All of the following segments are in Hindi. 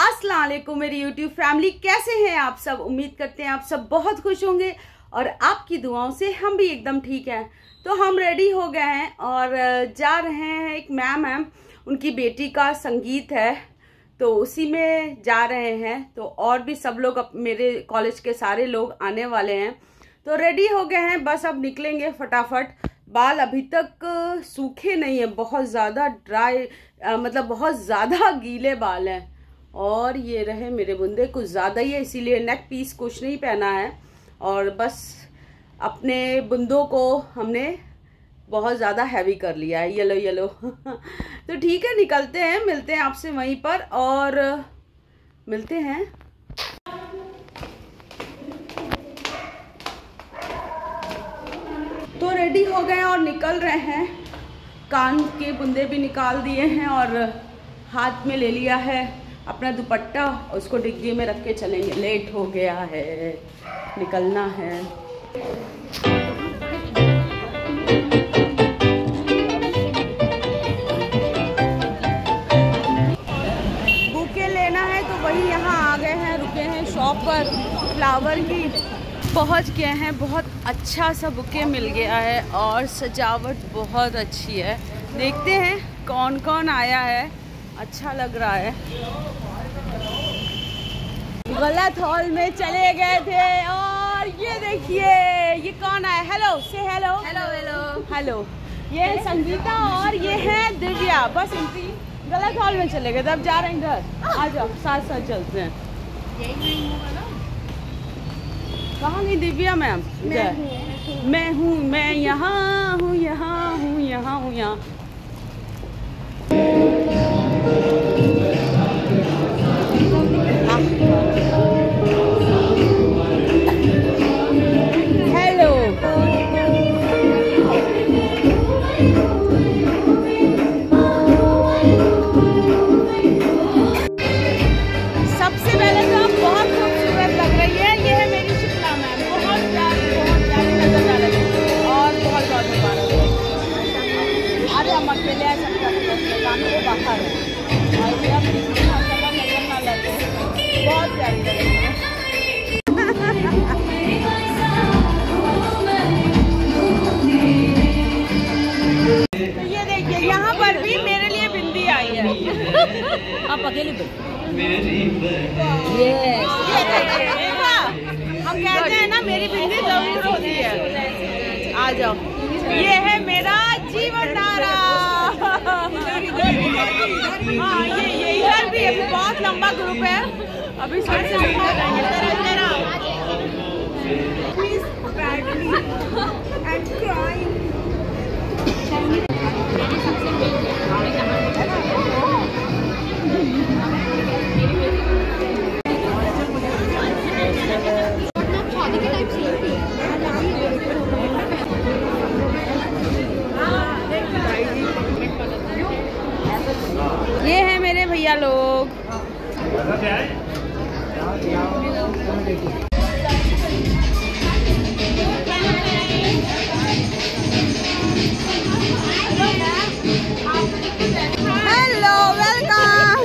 अस्सलाम वालेकुम मेरी यूट्यूब फैमिली, कैसे हैं आप सब। उम्मीद करते हैं आप सब बहुत खुश होंगे और आपकी दुआओं से हम भी एकदम ठीक हैं। तो हम रेडी हो गए हैं और जा रहे हैं। एक मैम है, उनकी बेटी का संगीत है तो उसी में जा रहे हैं। तो और भी सब लोग, मेरे कॉलेज के सारे लोग आने वाले हैं। तो रेडी हो गए हैं, बस अब निकलेंगे फटाफट। बाल अभी तक सूखे नहीं है, बहुत ज़्यादा ड्राई, मतलब बहुत ज़्यादा गीले बाल हैं। और ये रहे मेरे बुंदे कुछ ज़्यादा ही है, इसीलिए नेक पीस कुछ नहीं पहना है। और बस अपने बुंदों को हमने बहुत ज़्यादा हैवी कर लिया है, येलो येलो। तो ठीक है, निकलते हैं, मिलते हैं आपसे वहीं पर और मिलते हैं। तो रेडी हो गए और निकल रहे हैं। कान के बुंदे भी निकाल दिए हैं और हाथ में ले लिया है अपना दुपट्टा, उसको डिग्गी में रख के चलेंगे। लेट हो गया है, निकलना है। बुके लेना है तो वही यहाँ आ गए हैं, रुके हैं शॉप पर फ्लावर की, पहुँच गए हैं। बहुत अच्छा सा बुके मिल गया है और सजावट बहुत अच्छी है। देखते हैं कौन कौन आया है, अच्छा लग रहा है। गलत हॉल में चले गए थे और ये देखिए ये कौन आया। हेलो से हेलो। Hello hello hello. ये है संगीता और ये है दिव्या। बस इनकी गलत हॉल में चले गए थे, अब जा रहे हैं घर। आ जाओ, साथ साथ चलते हैं। कहाँ गई दिव्या मैम? मैं हूँ, मैं यहाँ हूँ, यहाँ हूँ, यहाँ हूँ, यहाँ। हेलो, सबसे पहले तो आप बहुत खूबसूरत लग रही है। ये है मेरी शिप्रा मैम, बहुत प्यारी नजर आ रही है और बहुत बहुत मुबारक। अरे हम अकेले आ सकते हैं, काम के बाहर है और ये आप नजर ना लगे, बहुत प्यारी लग रही है। तो ये देखिए यहाँ पर भी मेरे लिए बिंदी आई है। आप अकेले हम कहते हैं ना, मेरी बिंदी जरूर होती है। आ जाओ, ये है मेरा जीवन नारा। हाँ, ये इधर भी है, बहुत लंबा ग्रुप है। अभी ये है मेरे भैया लोग। Hello, welcome.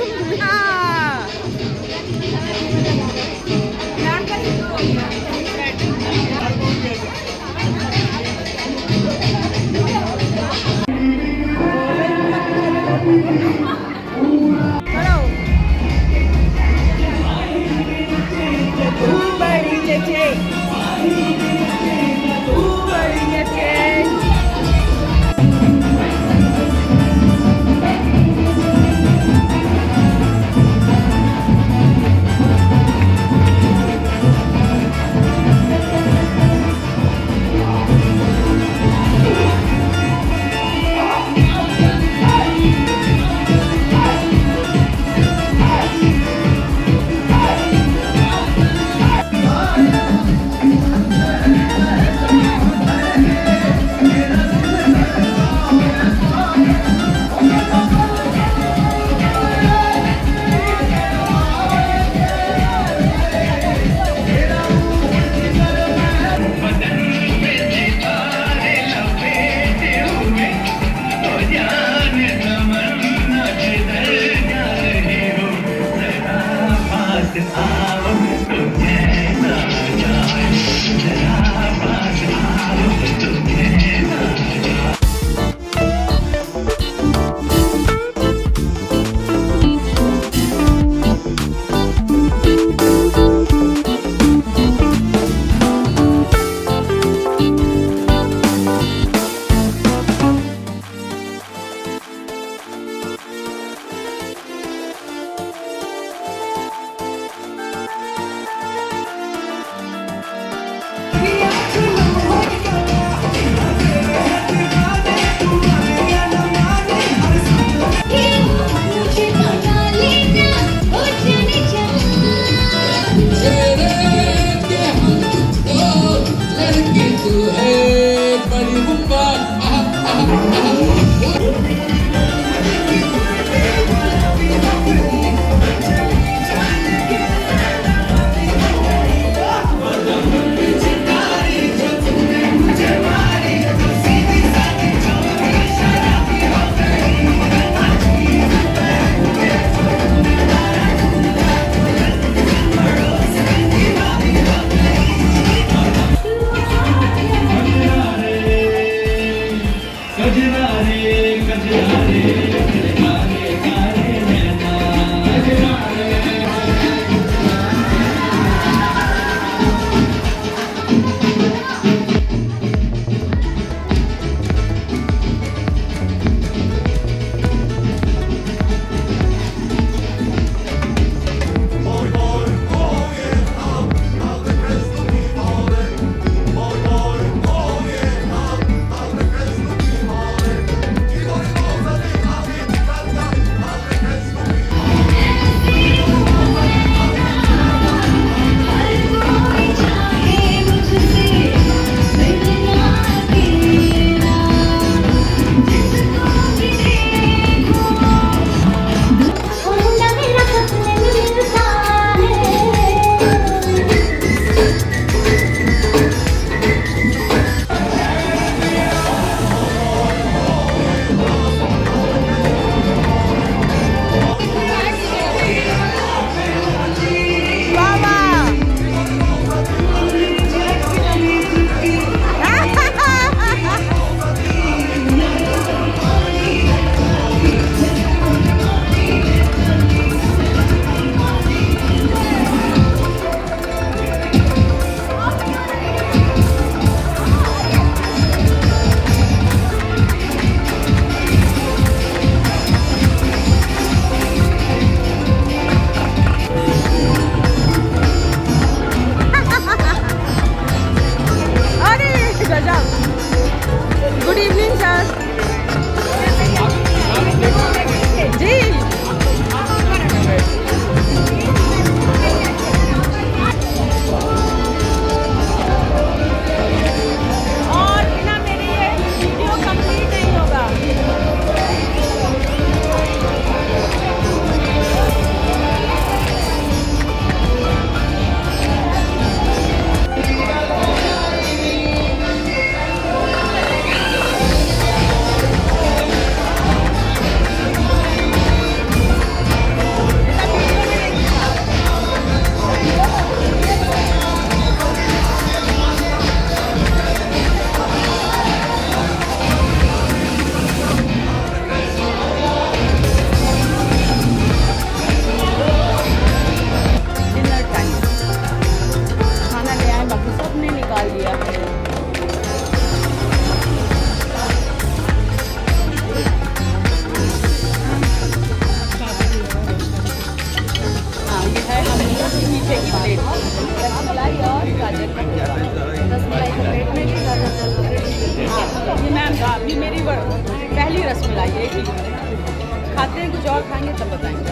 मीठे की प्लेट, रसमलाई और गाजर का रसमलाई की प्लेट में भी गाजर। ये मैम अभी मेरी पहली रसमलाई है कि खाते हैं, कुछ और खाएंगे तब बताएंगे।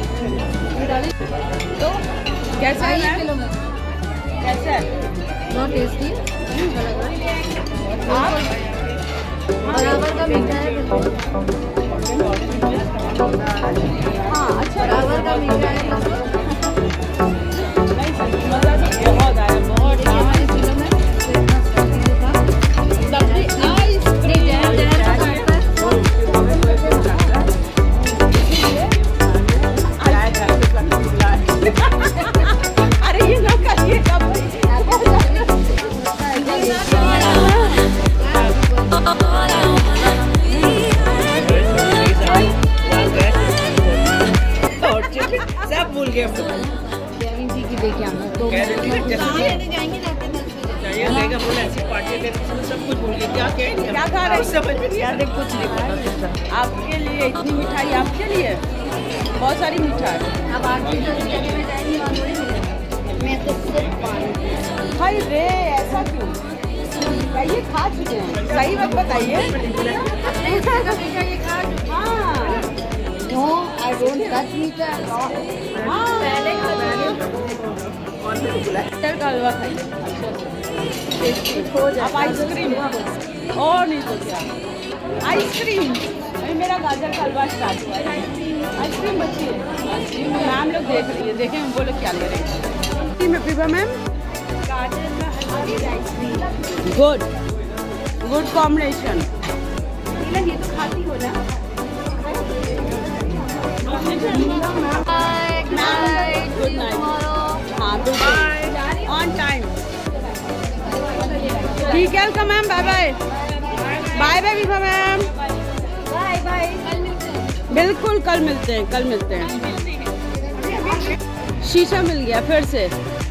तो कैसा है मैम? कैसा है? बहुत टेस्टी। बराबर का मीठा है। हाँ अच्छा, बराबर का मीठा है। मज़ा तो बहुत आया, बहुत अरे ये ना करिए कब सब भूल गए जैविन जी की लेके आना तो सब कुछ भूल गए। क्या खा रहे? समझ में नहीं आ रहा, कुछ नहीं पता। आपके लिए इतनी मिठाई, आपके लिए बहुत सारी मिठाई। अब आपकी मैं तो सिर्फ पानी। हाय रे, ऐसा क्यों? ये खा चुके हैं, सही बात बताइए। हाँ, नो आई डोंट टच मीठा। पहले गाजर का हलवा खाइए, अब आइसक्रीम और नहीं तो क्या, आइसक्रीम। अभी मेरा गाजर का हलवा स्टार्ट हुआ है, आइसक्रीम बची है। मैम लोग देख रही है, देखें वो लोग क्या ले रहे हैं। में पीवा मैम गाजर का हलवा आइसक्रीम, गुड कॉम्बिनेशन। ये तो खाती हो ना। Good night. हाँ बिल्कुल ऑन टाइम। ठीक है welcome ma'am, bye bye. Bye bye Vibha ma'am, bye bye. बिल्कुल कल मिलते हैं, कल मिलते हैं। शीशा मिल गया फिर से।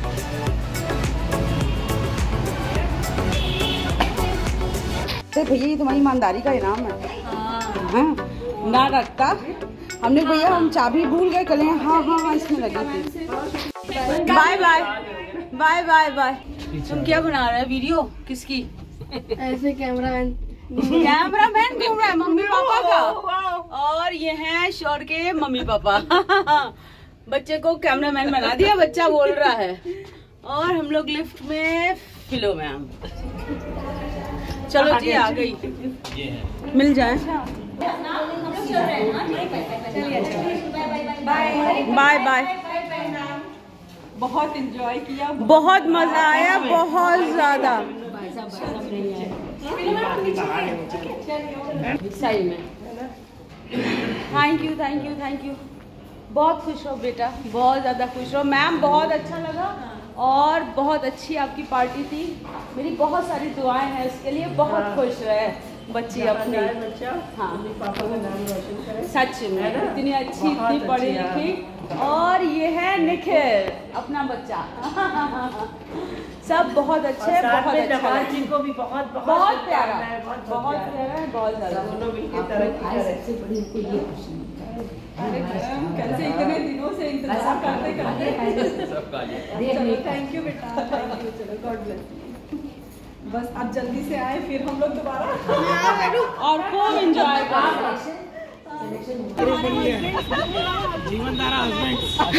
भैया ये तुम्हारी ईमानदारी का इनाम है। हाँ, ना रखता हमने भैया, हम चाबी भूल गए कल। हाँ हाँ हाँ इसमें लगी थी। Bye bye bye bye bye. तुम क्या बना रहे हैं? वीडियो किसकी? ऐसे कैमरामैन घूम रहा है मम्मी पापा का। और ये हैं शोर के मम्मी पापा। बच्चे को कैमरामैन बना दिया, बच्चा बोल रहा है। और हम लोग लिफ्ट में फिलो मैम। चलो जी आ गई, मिल जाए। Bye bye. बहुत एंजॉय किया, बहुत मजा आया, बहुत ज्यादा सही में। Thank you thank you thank you. बहुत खुश हो बेटा, बहुत ज़्यादा खुश हो। मैम बहुत अच्छा लगा और बहुत अच्छी आपकी पार्टी थी। मेरी बहुत सारी दुआएं हैं इसके लिए। बहुत खुश रहे बच्ची अपनी। हाँ सच में इतनी अच्छी, इतनी पढ़ी लिखी। और ये है निखिल अपना बच्चा। सब बहुत अच्छे हैं, बहुत अच्छा है। को भी बहुत बहुत प्यारा, बहुत प्यारा है, बहुत ज़्यादा। कैसे इतने दिनों से इंतजार करते करते। चलो थैंक यू बेटा, थैंक यू। चलो गॉड ब्लेस। बस आप जल्दी से आए, फिर हम लोग दोबारा और खूब एंजॉय करें। जीवनधारा हस्बैंड।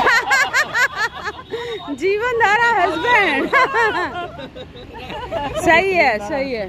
जीवनधारा हस्बैंड। सही है सही है।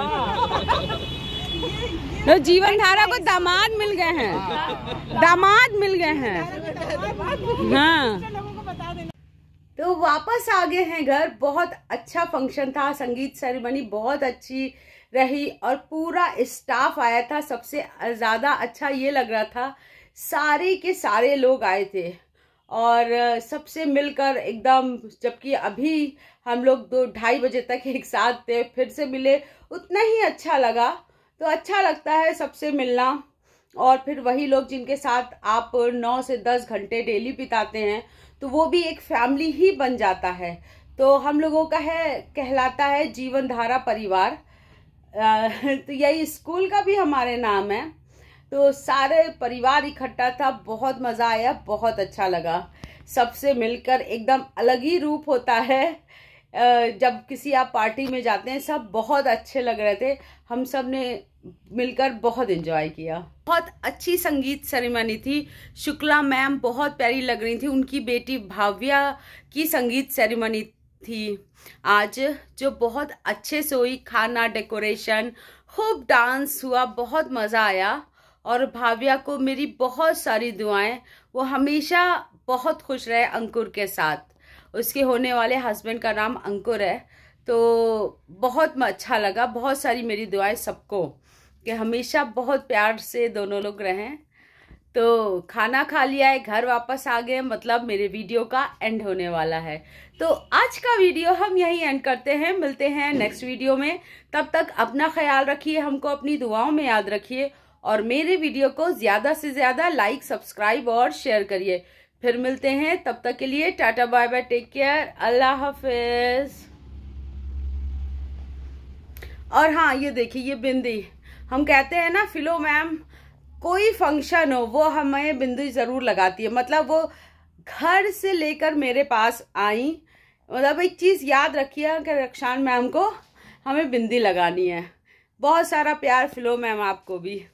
तो जीवनधारा को दामाद मिल गए हैं, दामाद मिल गए हैं। हाँ तो वापस आ गए हैं घर। बहुत अच्छा फंक्शन था, संगीत सेरेमनी बहुत अच्छी रही और पूरा स्टाफ आया था। सबसे ज़्यादा अच्छा ये लग रहा था, सारे के सारे लोग आए थे और सबसे मिलकर एकदम, जबकि अभी हम लोग 2-2:30 बजे तक एक साथ थे, फिर से मिले, उतना ही अच्छा लगा। तो अच्छा लगता है सबसे मिलना। और फिर वही लोग जिनके साथ आप 9 से 10 घंटे डेली बिताते हैं, तो वो भी एक फैमिली ही बन जाता है। तो हम लोगों का कहलाता है जीवनधारा परिवार। तो यही स्कूल का भी हमारे नाम है। तो सारे परिवार इकट्ठा था, बहुत मज़ा आया, बहुत अच्छा लगा। सबसे मिलकर एकदम अलग ही रूप होता है। जब किसी आप पार्टी में जाते हैं, सब बहुत अच्छे लग रहे थे। हम सब ने मिलकर बहुत एंजॉय किया। बहुत अच्छी संगीत सेरेमनी थी। शुक्ला मैम बहुत प्यारी लग रही थी। उनकी बेटी भाव्या की संगीत सेरेमनी थी आज, जो बहुत अच्छे से हुई। खाना, डेकोरेशन, खूब डांस हुआ, बहुत मज़ा आया। और भाव्या को मेरी बहुत सारी दुआएं। वो हमेशा बहुत खुश रहे अंकुर के साथ। उसके होने वाले हस्बैंड का नाम अंकुर है। तो बहुत अच्छा लगा। बहुत सारी मेरी दुआएं सबको कि हमेशा बहुत प्यार से दोनों लोग रहें। तो खाना खा लिया है, घर वापस आ गए, मतलब मेरे वीडियो का एंड होने वाला है। तो आज का वीडियो हम यहीं एंड करते हैं। मिलते हैं नेक्स्ट वीडियो में। तब तक अपना ख्याल रखिए, हमको अपनी दुआओं में याद रखिए और मेरे वीडियो को ज़्यादा से ज़्यादा लाइक, सब्सक्राइब और शेयर करिए। फिर मिलते हैं, तब तक के लिए tata bye bye, take care, अल्लाह हाफिज। और हाँ, ये देखिए, ये बिंदी हम कहते हैं ना, फिलो मैम कोई फंक्शन हो वो हमें बिंदी ज़रूर लगाती है। मतलब वो घर से लेकर मेरे पास आई। मतलब एक चीज़ याद रखिए कि रक्षान मैम को हमें बिंदी लगानी है। बहुत सारा प्यार फिलो मैम, आपको भी।